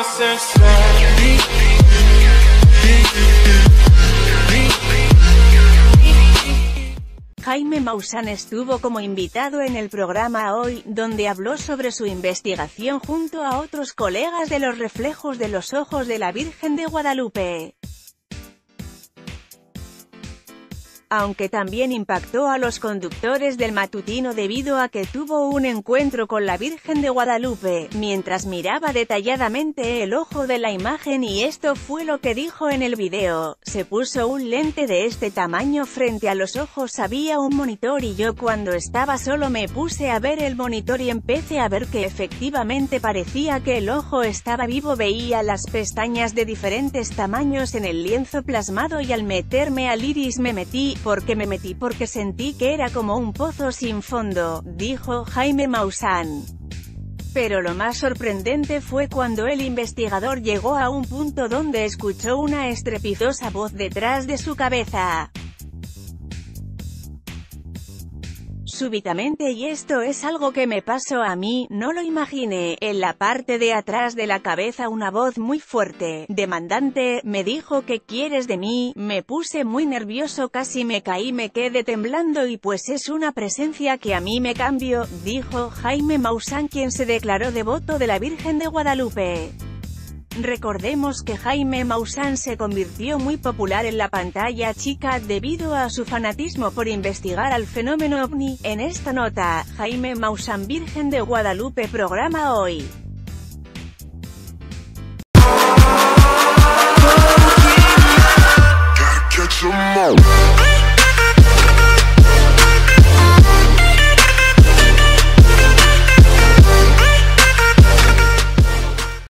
Jaime Maussan estuvo como invitado en el programa Hoy, donde habló sobre su investigación junto a otros colegas de los reflejos de los ojos de la Virgen de Guadalupe. Aunque también impactó a los conductores del matutino debido a que tuvo un encuentro con la Virgen de Guadalupe, mientras miraba detalladamente el ojo de la imagen, y esto fue lo que dijo en el video: se puso un lente de este tamaño frente a los ojos, había un monitor y yo cuando estaba solo me puse a ver el monitor y empecé a ver que efectivamente parecía que el ojo estaba vivo, veía las pestañas de diferentes tamaños en el lienzo plasmado y al meterme al iris me metí, porque sentí que era como un pozo sin fondo, dijo Jaime Maussan. Pero lo más sorprendente fue cuando el investigador llegó a un punto donde escuchó una estrepitosa voz detrás de su cabeza. Súbitamente, y esto es algo que me pasó a mí, no lo imaginé, en la parte de atrás de la cabeza una voz muy fuerte, demandante, me dijo: ¿qué quieres de mí? Me puse muy nervioso, casi me caí, me quedé temblando y pues es una presencia que a mí me cambió, dijo Jaime Maussan, quien se declaró devoto de la Virgen de Guadalupe. Recordemos que Jaime Maussan se convirtió muy popular en la pantalla chica debido a su fanatismo por investigar al fenómeno ovni. En esta nota, Jaime Maussan, Virgen de Guadalupe, programa Hoy.